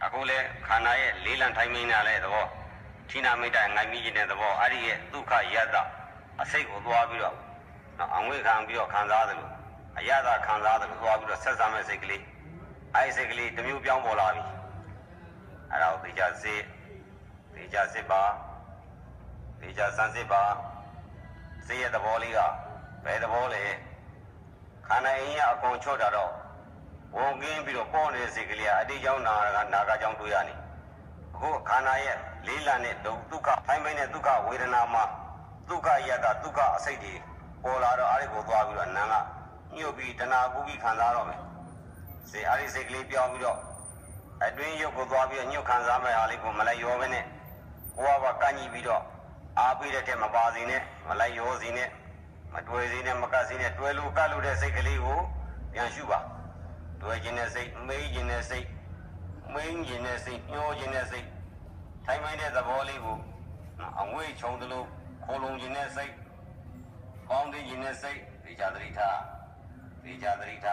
အခုလေခန္ဓာရဲ့လေးလံထိုင်းမင်းနာလဲသဘောဌိနာမိတ်တိုင်ငိုင်မိခြင်းတဲ့သဘောအဲ့ဒီရဲ့ဒုက္ခယတ္တအစိတ်ကိုသွားပြီးတော့အငွေခံပြီးတော့ခံစားတယ်လို့အယတ္တခံစားတယ်လို့သွားပြီးတော့ဆက်ဆံမဲ့စိတ်ကလေးအဲ့ဒီစိတ်ကလေးတစ်မျိုးပြောင်းပေါ်လာပြီအဲ့ဒါကိုသိကြစစ်ပါသိကြစမ်းစစ်ပါစိတ်ရဲ့သဘောလေးကဘယ်သဘောလဲခန္ဓာအင်းရအကုန်ချော့တာတော့ဝန်ကင်းပြီးတော့ပေါ်နေတဲ့စိတ်ကလေးကအတိတ်ကြောင့်နာကကြောင့်တွေ့ရနေအခုခန္ဓာရဲ့လေးလံတဲ့ဒုက္ခထိုင်းပိုင်းတဲ့ဒုက္ခဝေဒနာမှာဒုက္ခယတ္တဒုက္ခအစိတ်တွေပေါ်လာတော့အဲ့ဒီကိုသွားပြီးတော့နာကညှို့ပြီးတဏှာကူးပြီးခံစားတော့မယ်စိတ်အဲ့ဒီစိတ်ကလေးပြောင်းပြီးတော့အတွင်းရုပ်ကိုသွားပြီးတော့ညှို့ခံစားမဲ့ဟာလေးကိုမလိုက်ရောပဲနဲ့ကိုယ်ကကန့်ညီပြီးတော့အားပေးတဲ့တဲ့မပါစီနဲ့မလိုက်ရောစီနဲ့မတွေ့စီနဲ့မကတ်စီနဲ့တွဲလို့ကတ်လို့တဲ့စိတ်ကလေးကိုပြန်ရှုပါတွေ့ခြင်းနဲ့စိတ်မေးခြင်းနဲ့စိတ်မင်းခြင်းနဲ့စိတ်ညှိုးခြင်းနဲ့စိတ်ထိုင်မိုင်းတဲ့သဘောလေးကိုအငွေ့ချုံသလိုခိုးလုံခြင်းနဲ့စိတ်ပေါင်းသိခြင်းနဲ့စိတ်ဒီကြသတိထားပါဒီကြ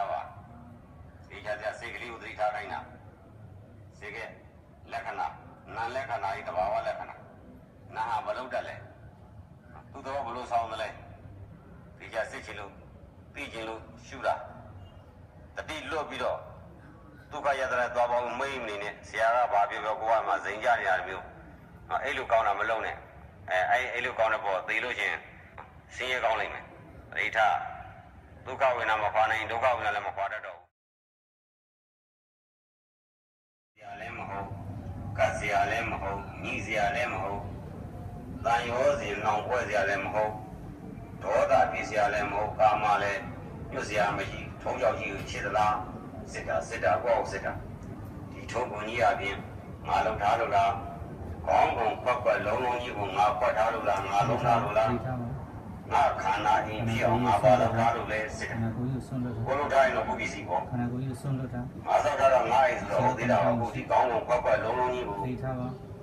စိတ်ကလေးကိုသတိထားတိုင်းတာစိတ်ကလက္ခဏာနာလက္ခဏာဤတဘာဝလက္ခဏာနာဟာဘလို့တက်လဲသူတော်ဘလို့ဆောင်းတယ်လဲဒီကြစိတ်ချလို့သိခြင်းလို့ရှုတာတတိလွတ်ပြီးတော့ဒုက္ခယတနာသွားပေါင်းမိမ့်နေနဲ့ဆရာကဘာပြောပြောကိုကမှစိန်ကြနေရတယ်မျိုးအဲ့လိုကောင်းတာမလုံးနဲ့အဲ့လိုကောင်းတဲ့ပေါ်သိလို့ချင်းဆင်းရဲကောင်းလိမ့်မယ်ပရိဋ္ဌဒုက္ခဝေဒနာမခွာနိုင်ဒုက္ခဝေဒနာလည်းမခွာတတ်တော့ဘူးဆရာလည်းမဟုတ်ကတ်ဆရာလည်းမဟုတ်ညီဆရာလည်းမဟုတ်တန်ရောစီလောင်ပွဲဆရာလည်းမဟုတ်ဒေါသပြဆရာလည်းမဟုတ်ကာမလည်းညွတ်ဆရာမရှိထုံးကြောက်ကြီးကိုခြေသလားစစ်တာကိုအောင်စစ်တာဒီထုံးကုန်ကြီးအပြင်ငါလုံထားလို့လားကောင်းကုန်ခွက်လုံးကြီးကိုငါခွက်ထားလို့လားငါလုံထားလို့လားငါခန္ဓာအင်းဖြစ်အောင်ငါပါလို့ထားလို့လဲစစ်တာကိုလုံထားရင်တော့ဘုပ္ပစီပေါ့ခန္ဓာကိုယ်ကြီးဆွန့်လွတ်တာငါဆောက်ထားတော့ငါ့ရဲ့ဆိုတော့ဟုတ်သေးတာဘုဒီကောင်းကုန်ခွက်လုံးကြီးကိုသိထားပါ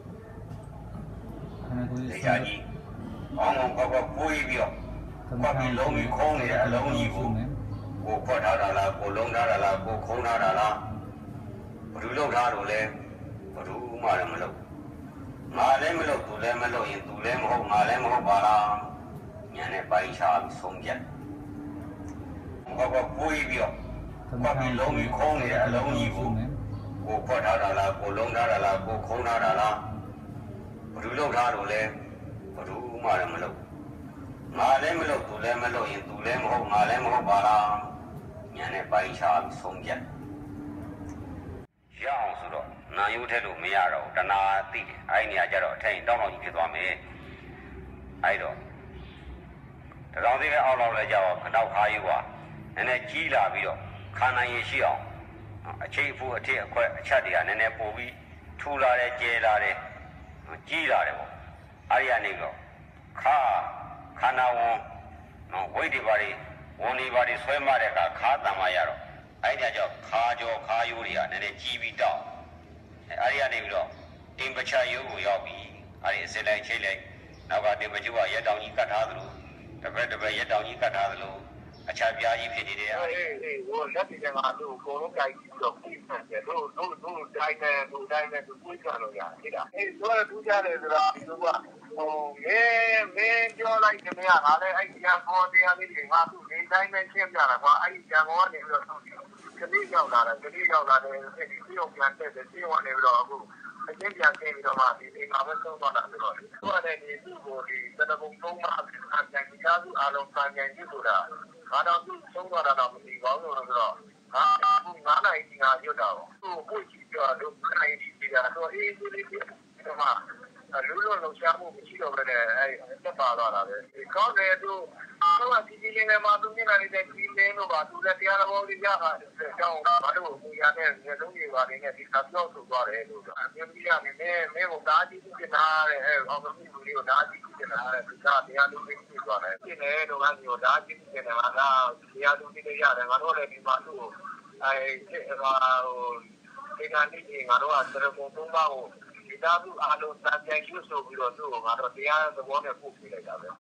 ခန္ဓာကိုယ်ကြီးကောင်းကုန်ခွက်ပွေးပြီးတော့ခွက်ပြီးလုံးပြီးခုံးနေတဲ့အလုံးကြီးကိုခွက်ထားတာလားကိုလုံးထားတာလားကိုခုံးထားတာလားဘယ်သူလောက်ထားလို့လဲဘယ်သူမှလည်းမလုပ်ငါလည်းမလုပ်သူလည်းမလုပ်ရင်သူလည်းမဟုတ်ငါလည်းမဟုတ်ပါလားညာနဲ့ပိုင်းခြားပြီးဆုံးဖြတ်ဘာပွေးပြီးတော့ခွက်ပြီးလုံးပြီးခုံးနေတဲ့အလုံးကြီးကိုခွက်ထားတာလားကိုလုံးထားတာလားကိုခုံးထားတာလားဘယ်သူလောက်ထားလို့လဲဘယ်သူမှလည်းမလုပ်ငါလည်းမလုပ်သူလည်းမလုပ်ရင်သူလည်းမဟုတ်ငါလည်းမဟုတ်ပါလားညာနဲ့ပိုင်းခြားပြီးဆုံးဖြတ်ရအောင်ဆိုတော့နာယုထက်လို့မရတော့တဏှာသိတယ်အဲ့ဒီနေရာကျတော့အထိုင်တောင်းတောင်းကြီးဖြစ်သွားမယ်အဲ့တော့တရောင်သေးပဲအောက်လောက်လဲကြောက်ခနောက်ခါယူပါနည်းနည်းကြီးလာပြီးတော့ခန္ဓာရည်ရှိအောင်အချိတ်အဖူအထစ်အခွက်အချက်တွေကနည်းနည်းပို့ပြီးထူလာတယ်ကျဲလာတယ်ကြီးလာတယ်ပေါ့အဲ့ဒီကနေတော့ခန္ဓာဝန်ဝိတ်တွေပါတွေဝန်တွေပါတွေဆွဲမတဲ့အခါခါတန်မှရတော့အဲ့ဒါကြောင့်ခါကြောခါယိုးတွေကနည်းနည်းကြီးပြီးတောက်အဲ့ဒီကနေပြီးတော့တင်ပချယိုးကိုရောက်ပြီးအဲ့ဒီအစလိုက်ချိတ်လိုက်နောက်ကတင်ပချူကရက်တောင်ကြီးကတ်ထားသလိုတစ်ပက်ရက်တောင်ကြီးကတ်ထားသလိုအချပြားကြီးဖြစ်နေတယ်အဲ့ဒီဟိုလက်ဒီကငါတို့အကုန်လုံးကြိုက်ပြီးတော့ပြီးမှန်တယ်တို့တိုင်းနဲ့တို့ကိုကြလို့ရတယ်ဒါအဲ့တော့ထူးခြားတယ်ဆိုတော့ဒီကဟိုမင်းပြောလိုက်တယ်မရငါလည်းအဲ့ဒီရန်ကုန်တရားလေးတွေငါသူ့နေတိုင်းပဲရှင်းပြတာကွာအဲ့ဒီရန်ကုန်ကနေပြီးတော့ကလေးရောက်လာတယ်ဒီပြောင်းပြန်တက်တယ်ဒီကနေပြီးတော့အခုအကျဉ်းပြန်ဆင်းပြီးတော့မှဒီအိမ်မှာပဲဆုံးသွားတာဆိုတော့သူကလည်းဒီသူ့ကိုဒီတနဘုံသုံးမှာအပြန်ဒီကားစုအားလုံးပြန်ပြန်ကြည့်ဆိုတာငါတော့သူ့ဆုံးသွားတာတော့မသိပါဘူးလို့ဆိုတော့ငါနိုင်ဒီငါရွတ်တာပေါ့သူ့ကိုကြည့်တော့လူနိုင်ဒီတာတော့အေးဒီလိုမှလူလုံးလုံးရှားမှုမရှိတော့ဘဲနဲ့အဲ့တက်ပါသွားတာပဲဒီကောင်းတယ်သူတော့ဒီဒီလေးနဲ့မှသူမျက်နှာလေးနဲ့ကြီးလင်းလို့ပါသူလည်းတရားတော်လေးရတာအကြောင်းဘာလို့မူရတဲ့မျက်လုံးတွေပါနေနဲ့ဒီသာပြောဆိုသွားတယ်လို့အမြင်ကြီးကနေမင်းကိုဒါကြီးဖြစ်တာတဲ့အဲ့အောင်သမီးလူလေးကိုဒါကြီးဖြစ်တာတဲ့ဒီကတရားလူလေးဖြစ်သွားတယ်ဖြစ်နေတော့ကမျိုးဒါကြီးဖြစ်နေတာကတရားလူလေးတွေရတယ်ငါတို့လည်းဒီမှာသူ့ကိုအဲ့ဟိုဒီကနေ့ငါတို့ကသရကုံသုံးပါးကိုဒီသားစုအားလုံးတန်ပြန်ရွှေ့ဆိုပြီးတော့သူ့ကိုငါတို့တရားသဘောနဲ့ပို့ပြလိုက်တာပဲ